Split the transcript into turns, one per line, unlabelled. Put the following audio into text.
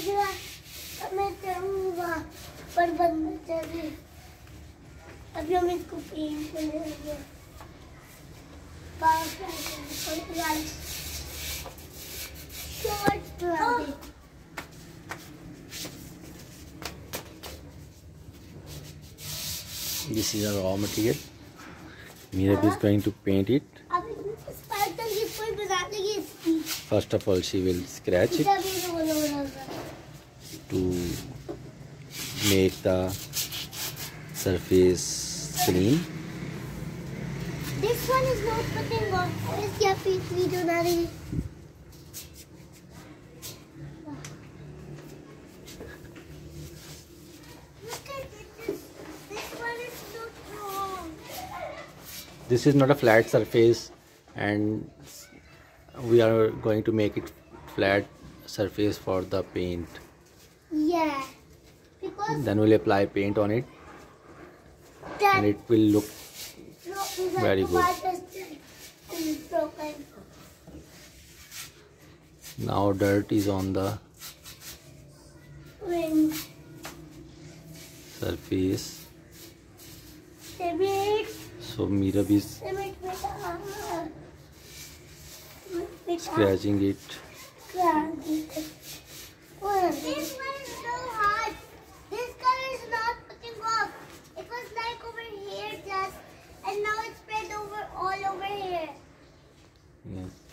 गया मैं चलूंगा पर बंद चले अभी हम इसको पेंट करेंगे
This is a raw material. Meera is going to paint it. First of all, she will scratch it to make the surface clean.
This one is not putting on. Is your video not?
This is not a flat surface, and we are going to make it flat surface for the paint.
Yeah, because
then we'll apply paint on it and it will look very good. Now dirt is on the surface, so Meera is scratching it.
This one is so hard. This color is not putting off. It was like over here just, and now it's spread over all over here.
Yes.